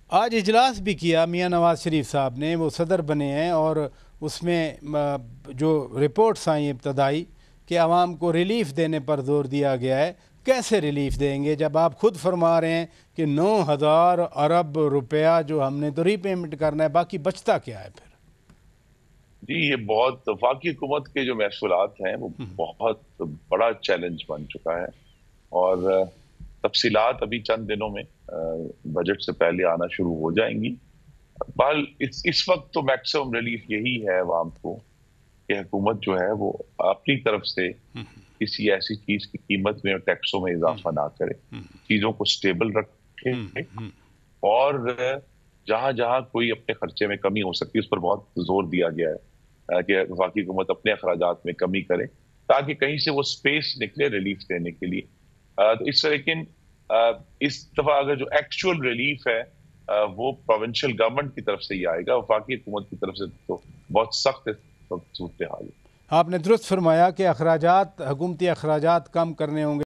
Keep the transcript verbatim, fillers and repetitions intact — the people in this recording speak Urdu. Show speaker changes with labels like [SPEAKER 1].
[SPEAKER 1] آج اجلاس بھی کیا میاں نواز شریف صاحب نے، وہ صدر بنے ہیں، اور اس میں جو رپورٹس آئیں ابتدائی کہ عوام کو ریلیف دینے پر زور دیا گیا ہے، کیسے ریلیف دیں گے جب آپ خود فرما رہے ہیں کہ نو ہزار ارب روپیہ جو ہم نے تو ری پیمنٹ کرنا ہے، باقی بچتا کیا ہے پھر؟
[SPEAKER 2] جی یہ بہت وفاقی حکومت کے جو محصولات ہیں وہ بہت بڑا چیلنج بن چکا ہے، اور تفصیلات ابھی چند دنوں میں بجٹ سے پہلے آنا شروع ہو جائیں گی۔ بہرحال اس اس وقت تو میکسیمم ریلیف یہی ہے عوام کو کہ حکومت جو ہے وہ اپنی طرف سے کسی ایسی چیز کی قیمت میں اور ٹیکسوں میں اضافہ نہ کرے، چیزوں کو سٹیبل رکھے، اور جہاں جہاں کوئی اپنے خرچے میں کمی ہو سکتی ہے اس پر بہت زور دیا گیا ہے کہ وفاقی حکومت اپنے اخراجات میں کمی کرے تاکہ کہیں سے وہ سپیس نکلے ریلیف دینے کے لیے۔ تو اس طرح لیکن اس دفعہ اگر جو ایکچوئل ریلیف ہے وہ پروونشل گورنمنٹ کی طرف سے ہی آئے گا، وفاقی حکومت کی طرف سے تو بہت سخت صورتحال ہے۔
[SPEAKER 1] آپ نے درست فرمایا کہ اخراجات، حکومتی اخراجات کم کرنے ہوں گے۔